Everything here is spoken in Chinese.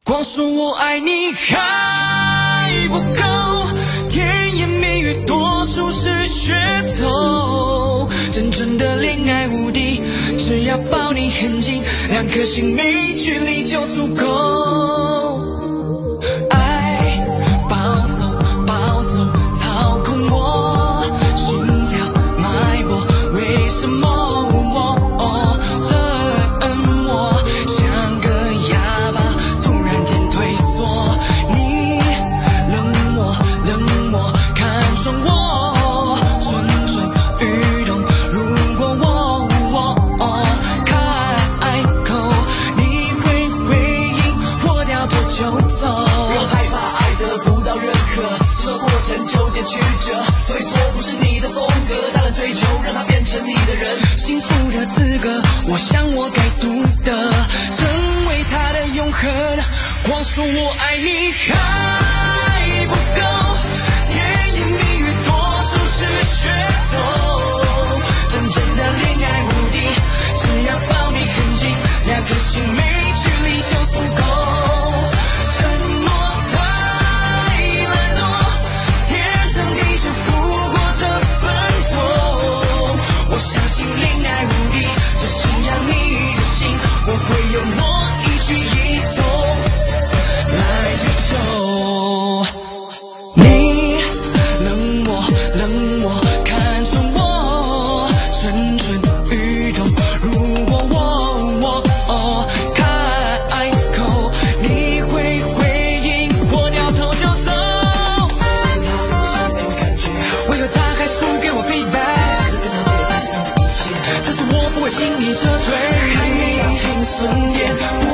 光说我爱你还不够，甜言蜜语多数是噱头。真正的恋爱无敌，只要抱你很紧，2颗心没距离就足够。爱暴走暴走，操控我心跳脉搏，为什么我沉默像个哑巴，突然间退缩？你冷漠看穿我蠢蠢欲动，如果我开口，你会回应，我掉头就走。 不要害怕爱得不到认可，这个过程纠结曲折，退缩不是你的风格，大胆追求让它变成你的人。 幸福的资格，我想我该读的，成为他的永恒。光说我爱你还不够，甜言蜜语多数是噱头。真正的恋爱无敌，只要抱你很紧，2颗心没距离就足够。沉默太懒惰，天长地久不过这分钟。我相信恋爱无敌，只信仰你的心，我会用我一举一动来追求。你冷漠看穿我蠢蠢欲动，如果我开口，你会回应，我掉头就走。 是他是没有感觉， 为何他还是不给我 feedback？ 试着跟他解他想要的一切， 这次我不会轻易撤退，还没有停损点。